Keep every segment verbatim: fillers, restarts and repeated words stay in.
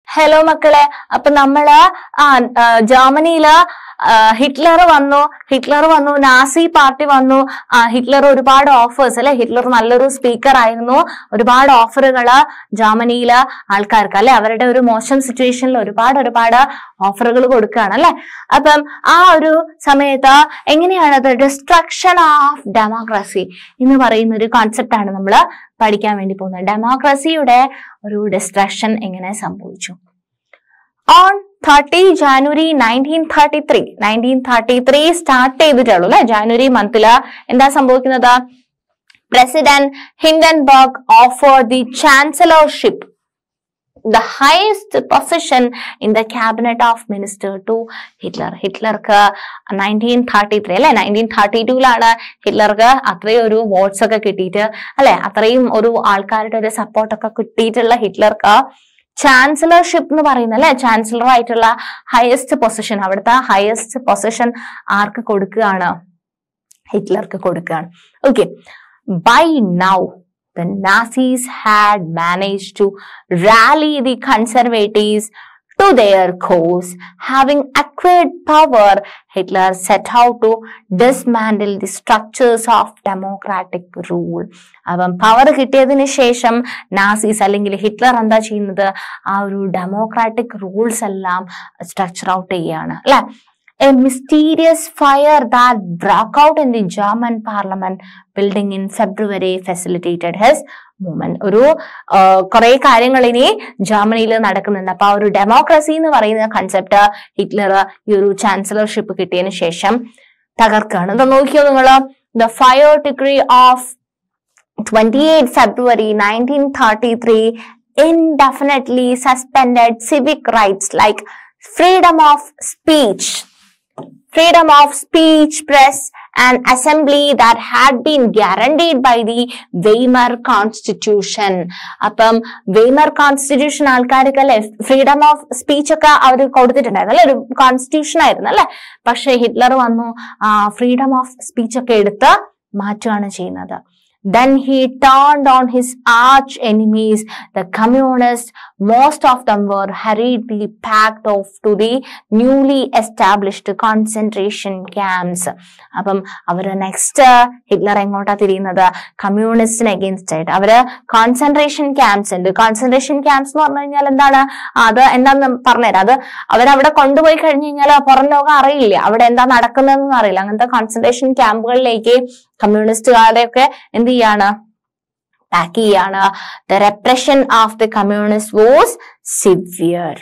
Hello മക്കളെ, അപ്പൊ നമ്മള് ആ ജർമ്മനിയില് ഹിറ്റ്ലർ വന്നു ഹിറ്റ്ലർ വന്നു നാസി പാർട്ടി വന്നു. ആ ഹിറ്റ്ലർ ഒരുപാട് ഓഫേഴ്സ് അല്ലെ, ഹിറ്റ്ലർ നല്ലൊരു സ്പീക്കർ ആയിരുന്നു. ഒരുപാട് ഓഫറുകള് ജർമ്മനിയില് ആൾക്കാർക്ക് അല്ലെ, അവരുടെ ഒരു മോശം സിറ്റുവേഷനിൽ ഒരുപാട് ഒരുപാട് ഓഫറുകൾ കൊടുക്കുകയാണ് അല്ലെ. അപ്പം ആ ഒരു സമയത്ത് എങ്ങനെയാണത് ഡിസ്ട്രക്ഷൻ ഓഫ് ഡെമോക്രസി എന്ന് പറയുന്ന ഒരു കോൺസെപ്റ്റ് ആണ് നമ്മൾ പഠിക്കാൻ വേണ്ടി പോകുന്നത്. ഡെമോക്രസിയുടെ ഒരു ഡിസ്ട്രക്ഷൻ എങ്ങനെ സംഭവിച്ചു? On thirty January nineteen thirty three nineteen thirty three start ചെയ്തിട്ടുള്ളൂ അല്ലെ. ജാനുവരി മന്തില് എന്താ സംഭവിക്കുന്നത്? President Hindenburg offer the chancellorship, the highest position in the cabinet of minister to Hitler. ഹിറ്റ്ലർക്ക് നയൻറ്റീൻ തേർട്ടി ത്രീ അല്ലെ നയൻറ്റീൻ തേർട്ടി ടൂലാണ് ഹിറ്റ്ലർക്ക് അത്രയും ഒരു വോട്ട്സ് ഒക്കെ കിട്ടിയിട്ട് അല്ലെ, അത്രയും ഒരു ആൾക്കാരുടെ ഒരു സപ്പോർട്ടൊക്കെ കിട്ടിയിട്ടുള്ള ഹിറ്റ്ലർക്ക് ചാൻസലർഷിപ്പ് എന്ന് പറയുന്ന അല്ലെ, ചാൻസലർ ആയിട്ടുള്ള ഹയസ്റ്റ് പൊസിഷൻ, അവിടുത്തെ ഹയസ്റ്റ് പൊസിഷൻ ആർക്ക് കൊടുക്കുകയാണ്? ഹിറ്റ്ലർക്ക് കൊടുക്കുകയാണ്. Okay, by now the Nazis had managed to rally the conservatives to their cause. Having acquired power, Hitler set out to dismantle the structures of democratic rule. അപ്പം power കിട്ടിയതിന് ശേഷം Nazis അല്ലെങ്കിൽ Hitler എന്താ ചെയ്യുന്നത്? ആ ഒരു ഡെമോക്രാറ്റിക് റൂൾസ് എല്ലാം structure out ചെയ്യാണ് അല്ലെ. A mysterious fire that broke out in the German parliament building in February facilitated his movement. ഒരു കുറെ കാര്യങ്ങൾ ഇനി ജർമ്മനിയിൽ നടക്കുന്നുണ്ട്. അപ്പൊ ആ ഒരു ഡെമോക്രസി എന്ന് പറയുന്ന കൺസെപ്റ്റ് ഹിറ്റ്ലർ ഈ ഒരു ചാൻസലർഷിപ്പ് കിട്ടിയതിന് ശേഷം തകർക്കാണ്. ഇത് നോക്കിയോ നിങ്ങള്, the fire decree of twenty-eighth February nineteen thirty-three indefinitely suspended civic rights like freedom of speech, freedom of speech, press and assembly that had been guaranteed by the Weimar Constitution. അപ്പം Weimar constitution ആൾക്കാർക്ക് അല്ലെ freedom of speech ഒക്കെ അവർ കൊടുത്തിട്ടുണ്ടായിരുന്നു അല്ലെ, ഒരു constitution ആയിരുന്നു അല്ലെ. പക്ഷെ ഹിറ്റ്ലർ വന്നു ആ ഫ്രീഡം ഓഫ് സ്പീച്ച് ഒക്കെ എടുത്ത് മാറ്റുകയാണ് ചെയ്യുന്നത്. Then he turned on his arch enemies, the communists. Most of them were hurriedly packed off to the newly established concentration camps. അപ്പം അവര് നെക്സ്റ്റ് ഹിറ്റ്ലർ എങ്ങോട്ടാ തിരിയുന്നത്? കമ്മ്യൂണിസ്റ്റിന് അഗെയിൻസ്റ്റ് ആയിട്ട്. അവര് കോൺസെൻട്രേഷൻ ക്യാമ്പ്സ് ഉണ്ട്. കോൺസെൻട്രേഷൻ ക്യാമ്പ്സ് എന്ന് പറഞ്ഞു കഴിഞ്ഞാൽ എന്താണ്? അത് എന്താന്ന് പറഞ്ഞുതരാം. അത് അവരവിടെ കൊണ്ടുപോയി കഴിഞ്ഞു കഴിഞ്ഞാൽ പുറം ലോകം അറിയില്ല, അവിടെ എന്താ നടക്കുന്നതെന്ന് അറിയില്ല. അങ്ങനത്തെ കോൺസെൻട്രേഷൻ ക്യാമ്പുകളിലേക്ക് കമ്മ്യൂണിസ്റ്റുകാരെയൊക്കെ എന്ത് ചെയ്യാണ്? പാക്ക് ചെയ്യാണ്. The repression of the communists was severe.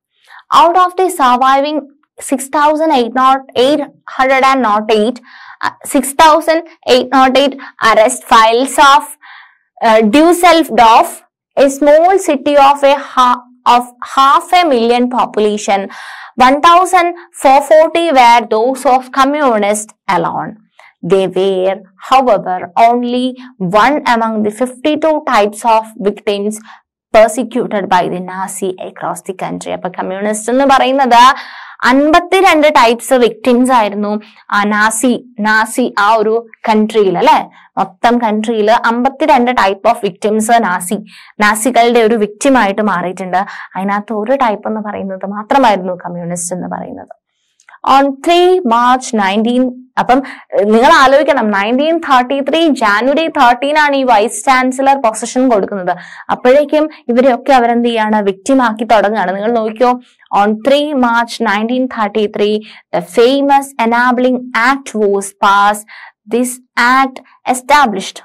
Out of the surviving six thousand eight hundred eight six thousand eight hundred eight arrest files of uh, Dusseldorf, a small city of a ha- of half a million population, one thousand four hundred forty were those of communists alone. They were, however, only one among the fifty-two types of victims persecuted by the Nazi across the country. അപ്പൊ communist എന്ന് പറയുന്നത് അൻപത്തിരണ്ട് types victims ആയിരുന്നു ആ Nazi Nazi ആ ഒരു കൺട്രിയിൽ അല്ലെ. മൊത്തം കൺട്രിയിൽ അമ്പത്തിരണ്ട് ടൈപ്പ് ഓഫ് വിക്ടിംസ് നാസി നാസികളുടെ ഒരു വിക്ടിം ആയിട്ട് മാറിയിട്ടുണ്ട്. അതിനകത്ത് ഒരു ടൈപ്പ് എന്ന് പറയുന്നത് മാത്രമായിരുന്നു കമ്മ്യൂണിസ്റ്റ് എന്ന് പറയുന്നത്. ഓൺ ത്രീ മാർച്ച് നയൻറ്റീൻ അപ്പം നിങ്ങൾ ആലോചിക്കണം, nineteen thirty three January thirteen ആണ് ഈ വൈസ് ചാൻസലർ പൊസിഷൻ കൊടുക്കുന്നത്. അപ്പോഴേക്കും ഇവരെയൊക്കെ അവരെന്ത് ചെയ്യാണ്? വിക്ടിം ആക്കി തുടങ്ങുകയാണ്. നിങ്ങൾ നോക്കിയോ, on three March nineteen thirty three the famous enabling act was pass. This act established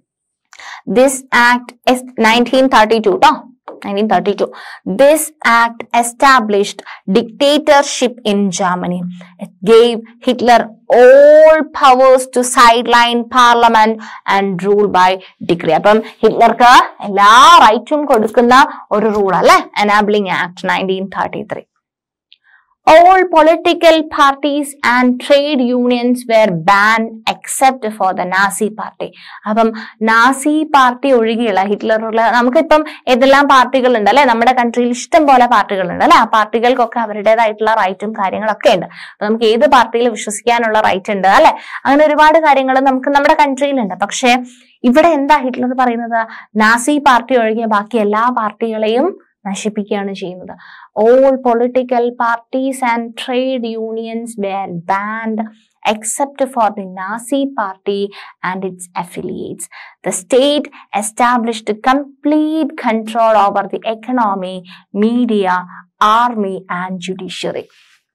this act nineteen thirty two to nineteen thirty-two. This act established dictatorship in Germany. It gave Hitler all powers to sideline parliament and rule by decree. അപ്പം ഹിറ്റ്ലർക്ക് എല്ലാ റൈറ്റും കൊടുക്കുന്ന ഒരു rule അല്ലെ, enabling act nineteen thirty-three. All political parties and trade unions were banned except for the Nazi party. അപ്പം Nazi party ഒഴികെയുള്ള ഹിറ്റ്ലറുള്ള നമുക്കിപ്പം ഏതെല്ലാം പാർട്ടികൾ ഉണ്ട് അല്ലെ, നമ്മുടെ കൺട്രിയിൽ ഇഷ്ടം പോലെ പാർട്ടികൾ ഉണ്ട് അല്ലെ. ആ പാർട്ടികൾക്കൊക്കെ അവരുടേതായിട്ടുള്ള റൈറ്റും കാര്യങ്ങളൊക്കെ ഉണ്ട്. അപ്പൊ നമുക്ക് ഏത് പാർട്ടിയിൽ വിശ്വസിക്കാനുള്ള റൈറ്റ് ഉണ്ട് അല്ലെ. അങ്ങനെ ഒരുപാട് കാര്യങ്ങൾ നമുക്ക് നമ്മുടെ കൺട്രിയിലുണ്ട്. പക്ഷെ ഇവിടെ എന്താ ഹിറ്റ്ലർ പറയുന്നത്? നാസി പാർട്ടി ഒഴികെ ബാക്കി എല്ലാ പാർട്ടികളെയും നശിപ്പിക്കുകയാണ് ചെയ്യുന്നത്. All political parties and trade unions were banned except for the Nazi party and its affiliates. The state established complete control over the economy, media, army and judiciary.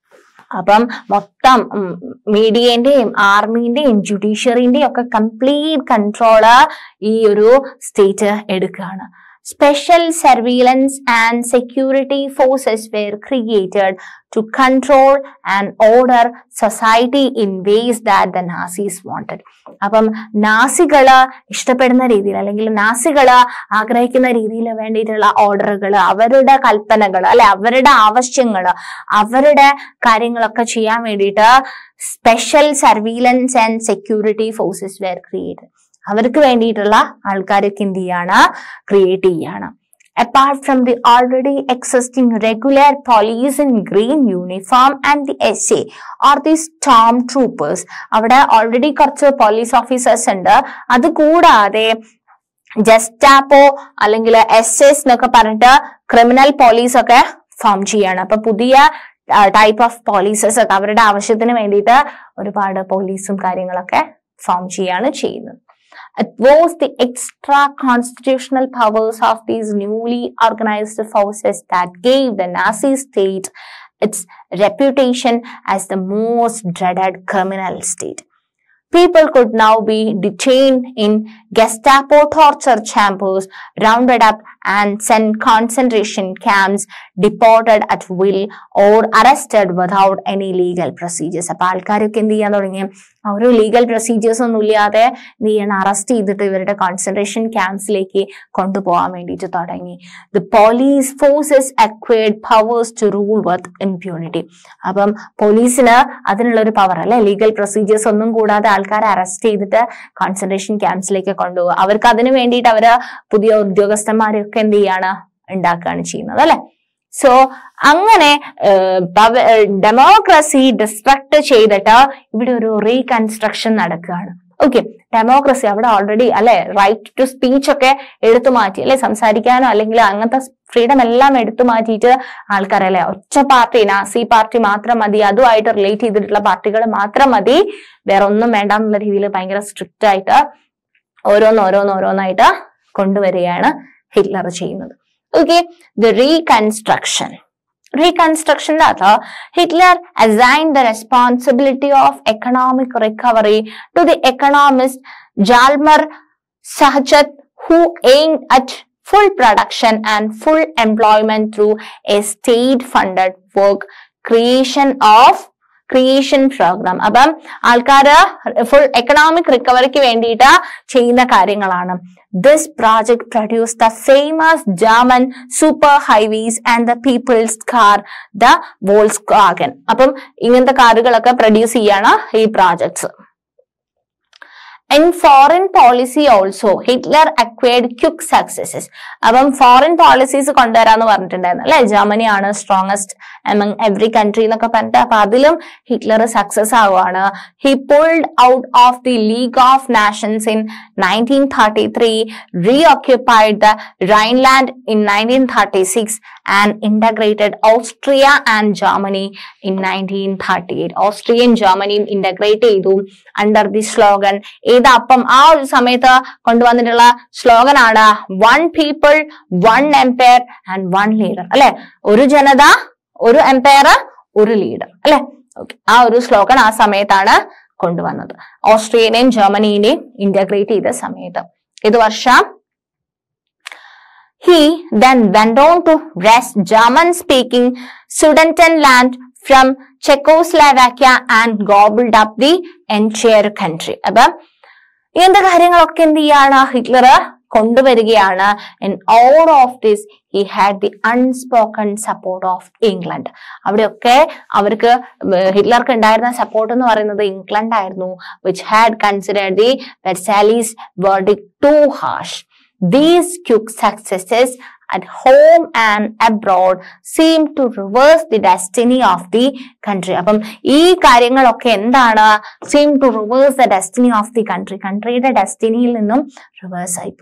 അപ്പം മൊത്തം മീഡിയന്റെയും ആർമിന്റെയും ജുഡീഷ്യറിന്റെയും ഒക്കെ complete control ഈ ഒരു സ്റ്റേറ്റ് എടുക്കുകയാണ്. Special surveillance and security forces were created to control and order society in ways that the Nazis wanted. അപ്പം നാസികള് ഇഷ്ടപ്പെടുന്ന രീതിയിൽ അല്ലെങ്കിൽ നാസികള് ആഗ്രഹിക്കുന്ന രീതിയിൽ വേണ്ടിയിട്ടുള്ള ഓർഡറുകൾ, അവരുടെ കൽപ്പനകൾ അല്ലെ അവരുടെ ആവശ്യങ്ങള്, അവരുടെ കാര്യങ്ങളൊക്കെ ചെയ്യാൻ വേണ്ടിയിട്ട് special surveillance and security forces were created. അവർക്ക് വേണ്ടിയിട്ടുള്ള ആൾക്കാരൊക്കെ എന്ത് ചെയ്യാണ്, ക്രിയേറ്റ് ചെയ്യാണ്. Apart from the already existing regular police in green uniform and the S A or the storm troopers, അവിടെ ഓൾറെഡി കുറച്ച് പോലീസ് ഓഫീസേഴ്സ് ഉണ്ട്. അത് കൂടാതെ ജസ്റ്റാപ്പോ അല്ലെങ്കിൽ എസ് എസ് എന്നൊക്കെ പറഞ്ഞിട്ട് ക്രിമിനൽ പോലീസ് ഒക്കെ ഫോം ചെയ്യാണ്. അപ്പൊ പുതിയ ടൈപ്പ് ഓഫ് പോലീസസ് ഒക്കെ അവരുടെ ആവശ്യത്തിന് വേണ്ടിയിട്ട് ഒരുപാട് പോലീസും കാര്യങ്ങളൊക്കെ ഫോം ചെയ്യാണ് ചെയ്യുന്നത്. It was the extra constitutional powers of these newly organized forces that gave the Nazi state its reputation as the most dreaded criminal state. People could now be detained in Gestapo torture chambers, rounded up and sent concentration camps, deported at will or arrested without any legal procedures. അപ്പൊ ആൾക്കാരൊക്കെ എന്ത് ചെയ്യാൻ തുടങ്ങി, ഒരു legal procedures ഒന്നും ഇല്ലാതെ എന്ത് ചെയ്യണം, അറസ്റ്റ് ചെയ്തിട്ട് ഇവരുടെ കോൺസെൻട്രേഷൻ ക്യാമ്പ്സിലേക്ക് കൊണ്ടുപോകാൻ വേണ്ടിയിട്ട് തുടങ്ങി. The police forces acquired powers to rule with impunity. അപ്പം പോലീസിന് അതിനുള്ള ഒരു പവർ അല്ലെ, ലീഗൽ പ്രൊസീജിയേഴ്സ് ഒന്നും കൂടാതെ ആൾക്കാരെ അറസ്റ്റ് ചെയ്തിട്ട് കോൺസെൻട്രേഷൻ ക്യാമ്പ്സിലേക്ക് കൊണ്ടുപോകുക. അവർക്ക് അതിന് വേണ്ടിയിട്ട് അവര് പുതിയ ഉദ്യോഗസ്ഥന്മാരെയൊക്കെ എന്ത് ചെയ്യാണ്, ഉണ്ടാക്കുകയാണ് ചെയ്യുന്നത് അല്ലെ. സോ അങ്ങനെ ഡെമോക്രസി ഡിസ്ട്രക്ട് ചെയ്തിട്ട് ഇവിടെ ഒരു റീകൺസ്ട്രക്ഷൻ നടക്കുകയാണ്. ഓക്കെ, ഡെമോക്രസി അവിടെ ഓൾറെഡി അല്ലെ റൈറ്റ് ടു സ്പീച്ച് ഒക്കെ എടുത്തു മാറ്റി അല്ലെ, സംസാരിക്കാനോ അല്ലെങ്കിൽ അങ്ങനത്തെ ഫ്രീഡം എല്ലാം എടുത്തു മാറ്റിയിട്ട് ആൾക്കാരല്ലേ ഒറ്റ പാർട്ടി നാസി പാർട്ടി മാത്രം മതി, അതുമായിട്ട് റിലേറ്റ് ചെയ്തിട്ടുള്ള പാർട്ടികൾ മാത്രം മതി, വേറെ ഒന്നും വേണ്ട എന്നുള്ള രീതിയിൽ ഭയങ്കര സ്ട്രിക്റ്റ് ആയിട്ട് ഓരോന്ന് ഓരോന്ന് ഓരോന്നായിട്ട് കൊണ്ടുവരികയാണ് ഹിറ്റ്ലർ ചെയ്യുന്നത്. Okay, the reconstruction. Reconstruction data, Hitler assigned the responsibility of economic recovery to the economist Hjalmar Sachset, who aimed at full production and full employment through a state-funded work creation of creation program. അപ്പം ആൾക്കാര് full economic റിക്കവറിക്ക് വേണ്ടിയിട്ട് ചെയ്യുന്ന കാര്യങ്ങളാണ്. This project produced the famous German super highways and the people's car, the Volkswagen. അപ്പം ഇങ്ങനത്തെ കാറുകളൊക്കെ produce ചെയ്യാണ് ഈ projects. In foreign policy also, Hitler acquired quick successes. അപ്പം ഫോറിൻ പോളിസീസ് കൊണ്ടുവരാന്ന് പറഞ്ഞിട്ടുണ്ടായിരുന്നു അല്ലെ, ജർമ്മനിയാണ് സ്ട്രോങ്ങസ്റ്റ് among every country എന്നൊക്കെ പറഞ്ഞിട്ട്. അപ്പൊ അതിലും ഹിറ്റ്ലർ സക്സസ് ആവുകയാണ്. He pulled out of the League of Nations in nineteen thirty-three, reoccupied the Rhineland in nineteen thirty-six and integrated Austria and Germany in nineteen thirty-eight. ഓസ്ട്രിയയും ജർമ്മനിയും integrate ചെയ്തു under the slogan. ഏതാ അപ്പം ആ ഒരു സമയത്ത് കൊണ്ടുവന്നിട്ടുള്ള സ്ലോഗൻ ആണ് one people one empire and one leader അല്ലെ, ഒരു ജനത ഒരു എംപയർ ഒരു ലീഡർ അല്ലെ. ഓക്കെ, ആ ഒരു സ്ലോഗൻ ആ സമയത്താണ് കൊണ്ടുവന്നത്, ഓസ്ട്രിയനെയും ജർമ്മനിയെയും ഇന്റഗ്രേറ്റ് ചെയ്ത സമയത്ത്. ഇത് വർഷം he then went on to wrest German-speaking Sudetenland from Czechoslovakia and gobbled up the entire country. അപ്പൊ ഇങ്ങനത്തെ കാര്യങ്ങളൊക്കെ എന്ത് ചെയ്യാണ് ഹിറ്റ്ലർ കൊണ്ടുവരികയാണ്. In all of this he had the unspoken support of England. അവിടെയൊക്കെ അവർക്ക് ഹിറ്റ്ലർക്ക് ഉണ്ടായിരുന്ന സപ്പോർട്ട് എന്ന് പറയുന്നത് ഇംഗ്ലണ്ട് ആയിരുന്നു, which had considered the Versailles verdict too harsh. These quick successes at home and abroad seem to reverse the destiny of the country. അപ്പം ഈ കാര്യങ്ങളൊക്കെ എന്താണ്, seem to reverse the destiny of the country, കൺട്രിയുടെ ഡെസ്റ്റിനിയിൽ നിന്നും reverse ആയിപ്പോയി.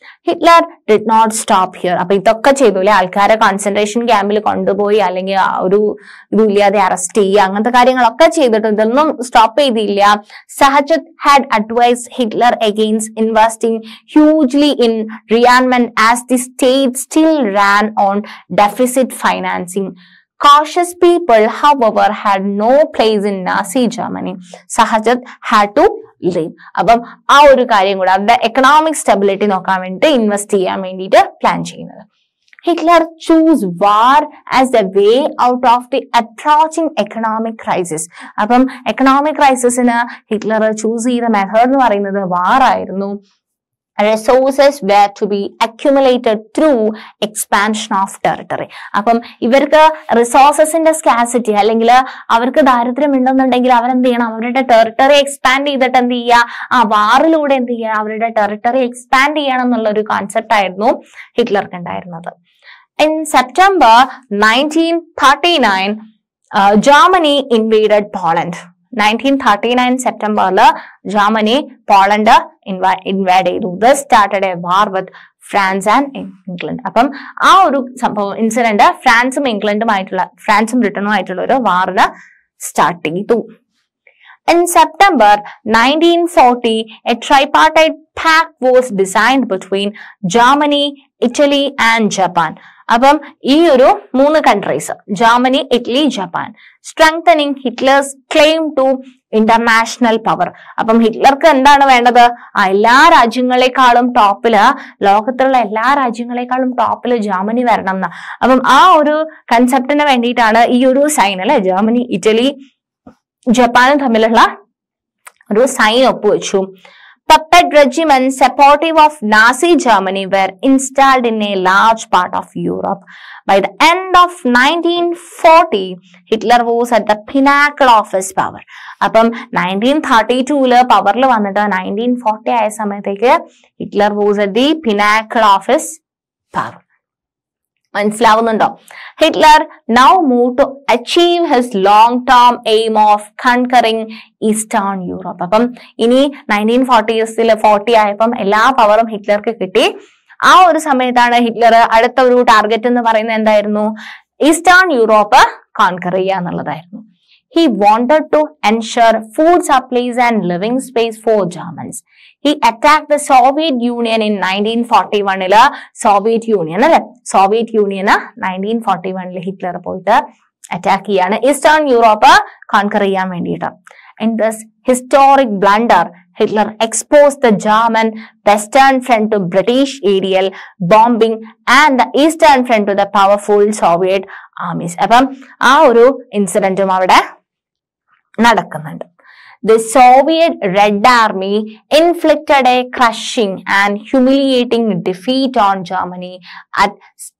Hitler did not stop here. അപ്പൊ ഇതൊക്കെ ചെയ്തു അല്ലെ, ആൾക്കാരെ കോൺസെൻട്രേഷൻ ക്യാമ്പിൽ കൊണ്ടുപോയി അല്ലെങ്കിൽ ഒരു ഇതില്ലാതെ അറസ്റ്റ് ചെയ്യുക, അങ്ങനത്തെ കാര്യങ്ങളൊക്കെ ചെയ്തിട്ട് ഇതൊന്നും സ്റ്റോപ്പ് ചെയ്തില്ല. Schacht had advised Hitler against investing hugely in rearmament as the state still ran on deficit financing. Cautious people, however, had no place in Nazi Germany. Sahajat had to leave. അപ്പം ആ ഒരു കാര്യം കൂടെ അവരുടെ economic stability നോക്കാൻ വേണ്ടിയിട്ട് invest ചെയ്യാൻ വേണ്ടിയിട്ട് പ്ലാൻ ചെയ്യുന്നത്. Hitler chose war as the way out of the approaching economic crisis. അപ്പം എക്കണോമിക് ക്രൈസിസിന് ഹിറ്റ്ലർ ചൂസ് ചെയ്ത മെത്തേഡ് എന്ന് പറയുന്നത് വാർ ആയിരുന്നു. Resources were to be accumulated through expansion of territory. അപ്പം ഇവർക്ക് റിസോഴ്സസിന്റെ സ്കാസിറ്റി അല്ലെങ്കിൽ അവർക്ക് ദാരിദ്ര്യം ഉണ്ടെന്നുണ്ടെങ്കിൽ അവരെന്ത് ചെയ്യണം, അവരുടെ ടെറിട്ടറി എക്സ്പാൻഡ് ചെയ്തിട്ട് എന്ത് ചെയ്യുക, ആ വാറിലൂടെ എന്ത് ചെയ്യുക, അവരുടെ ടെറിട്ടറി എക്സ്പാൻഡ് ചെയ്യണം എന്നുള്ള ഒരു കോൺസെപ്റ്റ് ആയിരുന്നു ഹിറ്റ്ലർക്ക് ഉണ്ടായിരുന്നത്. In September nineteen thirty-nine, uh, Germany invaded Poland. Nineteen thirty nine സെപ്റ്റംബറിൽ ജർമ്മനി പോളണ്ട് ഇൻവൈഡ് ചെയ്തു. This started a war with France and England. അപ്പം ആ ഒരു സംഭവം ഇൻസിഡന്റ് ഫ്രാൻസും ഇംഗ്ലണ്ടുമായിട്ടുള്ള ഫ്രാൻസും ബ്രിട്ടനുമായിട്ടുള്ള ഒരു വാറിന് സ്റ്റാർട്ട് ചെയ്തു. In September nineteen forty, a tripartite pact was designed between Germany, Italy and Japan. അപ്പം ഈ ഒരു മൂന്ന് countries Germany, Italy, Japan, strengthening Hitler's claim to international power. അപ്പം ഹിറ്റ്ലർക്ക് എന്താണ് വേണ്ടത്, ആ എല്ലാ രാജ്യങ്ങളെക്കാളും ടോപ്പില്, ലോകത്തിലുള്ള എല്ലാ രാജ്യങ്ങളെക്കാളും ടോപ്പില് ജർമ്മനി വരണം എന്ന്. അപ്പം ആ ഒരു കൺസെപ്റ്റിന് വേണ്ടിയിട്ടാണ് ഈ ഒരു സൈൻ അല്ലെ, ജർമ്മനി, ഇറ്റലി, ജപ്പാനും തമ്മിലുള്ള ഒരു സൈൻ ഒപ്പുവെച്ചു. Puppet regiments supportive of Nazi Germany were installed in a large part of Europe. By the end of nineteen forty, Hitler was at the pinnacle of his power. അപ്പം nineteen thirty ടൂല് പവറിൽ വന്നിട്ട് nineteen forty ആയ സമയത്തേക്ക് Hitler was at the pinnacle of his power. മനസ്സിലാവുന്നുണ്ടോ? Hitler now move to achieve his long term aim of conquering eastern Europe. അപ്പം ഇനി nineteen ഫോർട്ടീസിൽ forty ആയപ്പം എല്ലാ പവറും ഹിറ്റ്ലർക്ക് കിട്ടി. ആ ഒരു സമയത്താണ് ഹിറ്റ്ലർ അടുത്ത ഒരു ടാർഗറ്റ് എന്ന് പറയുന്നത് എന്തായിരുന്നു, ഈസ്റ്റേൺ യൂറോപ്പ് കോൺകർ ചെയ്യുക എന്നുള്ളതായിരുന്നു. He wanted to ensure food supplies and living space for Germans. He attacked the Soviet Union in nineteen forty-one. ila Soviet Union alle Soviet Union nineteen forty-one ൽ Hitler പോയിട്ട് attack ചെയ്യാണ് eastern Europe conquer ചെയ്യാൻ വേണ്ടിയിട്ട്. In this historic blunder, Hitler exposed the German Western Front to British aerial bombing and the Eastern Front to the powerful Soviet armies. അപ്പം ആ ഒരു ഇൻസിഡന്റും അവിടെ നടക്കുന്നുണ്ട്. The Soviet Red Army inflicted a crushing and humiliating defeat on Germany at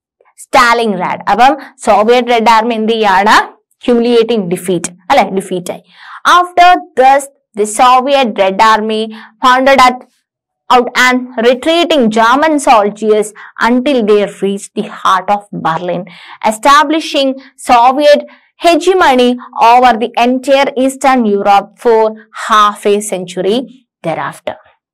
Stalingrad. അപ്പം Soviet Red Army എന്ത് ചെയ്യാണ്, humiliating defeat അല്ലെ, defeat ആയി. After this, the Soviet Red Army pounded at out and retreating German soldiers until they reached the heart of Berlin, establishing Soviet hegemony over the entire Eastern Europe for half a century thereafter.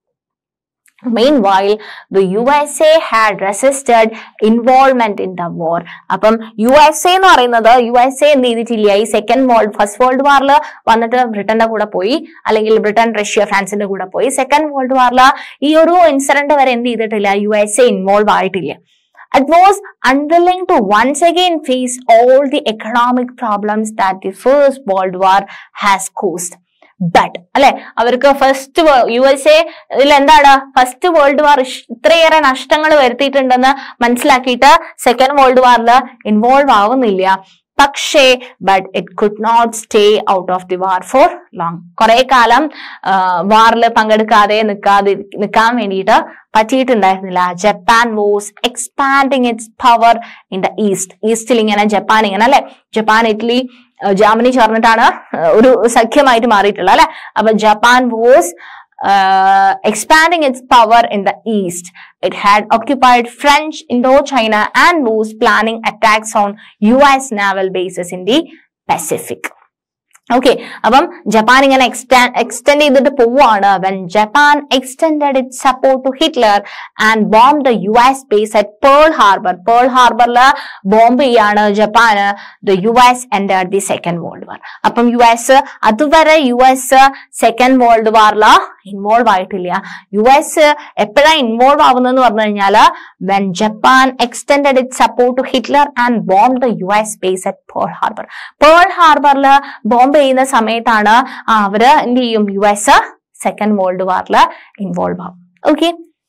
Meanwhile, the U S A had resisted involvement in the war. അപ്പം U S A എന്ന് പറയുന്നത് U S A എന്ത് ചെയ്തിട്ടില്ല, ഈ second world first world വാറിൽ വന്നിട്ട് ബ്രിട്ടന്റെ കൂടെ പോയി, അല്ലെങ്കിൽ ബ്രിട്ടൻ റഷ്യ ഫ്രാൻസിന്റെ കൂടെ പോയി. സെക്കൻഡ് വേൾഡ് വാറിൽ ഈ ഒരു ഇൻസിഡന്റ് വരെ എന്ത് ചെയ്തിട്ടില്ല, യു എസ് എ ഇൻവോൾവ് ആയിട്ടില്ല. It was unwilling to once again face all the economic problems that the First World War has caused. But അല്ലെ, അവർക്ക് ഫസ്റ്റ് യു എസ് എ ഇതിൽ എന്താണ് ഫസ്റ്റ് വേൾഡ് വാർ ഇത്രയേറെ നഷ്ടങ്ങൾ വരുത്തിയിട്ടുണ്ടെന്ന് മനസ്സിലാക്കിയിട്ട് സെക്കൻഡ് വേൾഡ് വാറിൽ involve ആവുന്നില്ല. പക്ഷേ but it could not stay out of the war for long. കുറെ കാലം വാറിൽ പങ്കെടുക്കാതെ നിൽക്കാതെ നിൽക്കാൻ വേണ്ടിയിട്ട് പറ്റിയിട്ടുണ്ടായിരുന്നില്ല. Japan was expanding its power in the east. ഈസ്റ്റിൽ ഇങ്ങനെ ജപ്പാൻ ഇങ്ങനെ അല്ലെ, ജപ്പാൻ ഇറ്റലി ജർമ്മനി ചേർന്നിട്ടാണ് ഒരു സഖ്യമായിട്ട് മാറിയിട്ടുള്ളത് അല്ലെ. അപ്പൊ Japan was Uh, expanding its power in the east. It had occupied French Indochina and was planning attacks on U S naval bases in the Pacific. ഓക്കെ, അപ്പം ജപ്പാൻ ഇങ്ങനെ എക്സ്റ്റാൻഡ് എക്സ്റ്റെൻഡ് ചെയ്തിട്ട് പോവാണ്. When Japan extended it support to Hitler and bomb the U S base at Pearl Harbor. Pearl ഹാർബറിൽ bomb ചെയ്യാണ് ജപ്പാന്. The U S entered the second world war. അപ്പം യു എസ് അതുവരെ യു എസ് സെക്കൻഡ് വേൾഡ് വാറില് involve ആയിട്ടില്ല. U S എപ്പോഴാണ് involve ആവുന്നതെന്ന് പറഞ്ഞു കഴിഞ്ഞാല് when Japan extended it support to Hitler and bomb the U S base at Pearl Harbor. Pearl ഹാർബറിൽ bomb ചെയ്യുന്ന സമയത്താണ് അവര് എന്ത് ചെയ്യും, യു എസ് സെക്കൻഡ് വേൾഡ് വാറിൽ ഇൻവോൾവ് ആവും. Okay,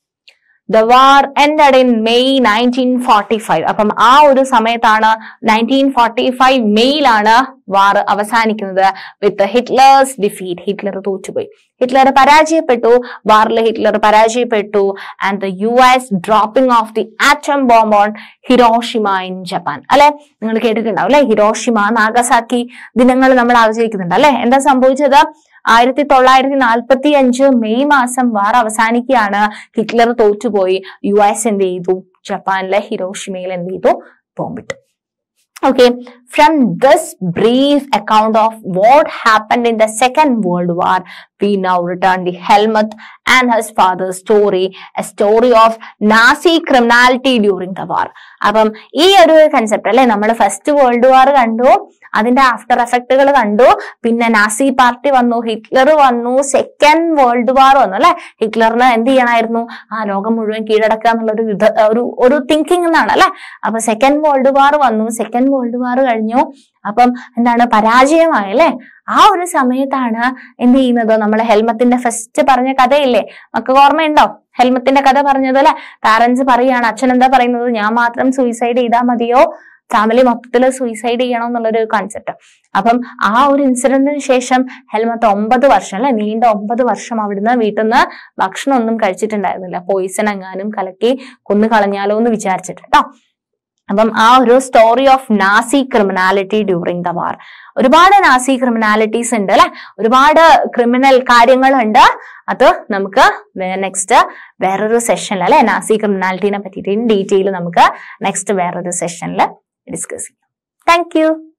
the war ended in May nineteen forty five. അപ്പം ആ ഒരു സമയത്താണ് നയൻറ്റീൻ ഫോർട്ടി ഫൈവ് മെയ്യിലാണ് വാർ അവസാനിക്കുന്നത് വിത്ത് ഹിറ്റ്ലേഴ്സ് ഡിഫീറ്റ്. ഹിറ്റ്ലർ തോറ്റുപോയി, ഹിറ്റ്ലർ പരാജയപ്പെട്ടു, വാറിൽ ഹിറ്റ്ലർ പരാജയപ്പെട്ടു. And the U S dropping of the atom bomb on Hiroshima in Japan. അല്ലെ, നിങ്ങൾ കേട്ടിട്ടുണ്ടാവും അല്ലെ, ഹിരോഷിമ നാഗസാക്കി ദിനങ്ങൾ നമ്മൾ ആചരിക്കുന്നുണ്ട് അല്ലെ. എന്താ സംഭവിച്ചത്? ആയിരത്തി തൊള്ളായിരത്തി നാൽപ്പത്തി അഞ്ച് മെയ് മാസം വാർ അവസാനിക്കുകയാണ്. ഹിറ്റ്ലർ തോറ്റുപോയി. യു എസ് എന്ത് ചെയ്തു? ജപ്പാനിലെ ഹിരോഷിമയിൽ എന്ത് ചെയ്തു? ബോംബിട്ടു. Okay, from this brief account of what happened in the Second World War, we now return the Helmut and his father's story, a story of Nazi criminality during the war. അപ്പം ഈ ഒരു concept അല്ലെ, നമ്മൾ first world war കണ്ടു, അതിന്റെ after എഫക്റ്റുകൾ കണ്ടു, പിന്നെ നാസി പാർട്ടി വന്നു, ഹിറ്റ്ലർ വന്നു, സെക്കൻഡ് വേൾഡ് വാർ വന്നു അല്ലെ. ഹിറ്റ്ലറിന് എന്ത് ചെയ്യണമായിരുന്നു? ആ ലോകം മുഴുവൻ കീഴടക്കുക എന്നുള്ളൊരു യുദ്ധ ഒരു ഒരു തിങ്കിങ് എന്നാണ് അല്ലെ. അപ്പൊ സെക്കൻഡ് വേൾഡ് വാർ വന്നു, സെക്കൻഡ് വേൾഡ് വാർ കഴിഞ്ഞു, അപ്പം എന്താണ്, പരാജയമായി അല്ലെ. ആ ഒരു സമയത്താണ് എന്ത് ചെയ്യുന്നത്, നമ്മളെ ഹെൽമത്തിന്റെ ഫസ്റ്റ് പറഞ്ഞ കഥയില്ലേ, മക്കൾക്ക് ഓർമ്മയുണ്ടോ? ഹെൽമത്തിന്റെ കഥ പറഞ്ഞത് അല്ലെ. പാരന്റ്സ് പറയാണ്, അച്ഛൻ എന്താ പറയുന്നത്, ഞാൻ മാത്രം സൂയിസൈഡ് ചെയ്താൽ മതിയോ, ഫാമിലി മൊത്തത്തില് സൂയിസൈഡ് ചെയ്യണം എന്നുള്ളൊരു കോൺസെപ്റ്റ്. അപ്പം ആ ഒരു ഇൻസിഡന്റിന് ശേഷം ഹെൽമത്ത് ഒമ്പത് വർഷം അല്ലെ, നീണ്ട ഒമ്പത് വർഷം അവിടുന്ന് വീട്ടിൽ നിന്ന് ഭക്ഷണം ഒന്നും കഴിച്ചിട്ടുണ്ടായിരുന്നില്ല. പോയിസൺ എങ്ങാനും കലക്കി കൊന്നു കളഞ്ഞാലോ എന്ന് വിചാരിച്ചിട്ട് കേട്ടോ. അപ്പം ആ ഒരു story of Nazi criminality during the war. ഒരുപാട് നാസി ക്രിമിനാലിറ്റീസ് ഉണ്ട് അല്ലെ, ഒരുപാട് ക്രിമിനൽ കാര്യങ്ങളുണ്ട്. അത് നമുക്ക് നെക്സ്റ്റ് വേറൊരു സെഷനിൽ അല്ലെ, നാസി ക്രിമിനാലിറ്റിനെ പറ്റിയിട്ട് ഇൻ ഡീറ്റെയിൽ നമുക്ക് നെക്സ്റ്റ് വേറൊരു സെഷനിൽ ഡിസ്കസ് ചെയ്യാം. Thank U.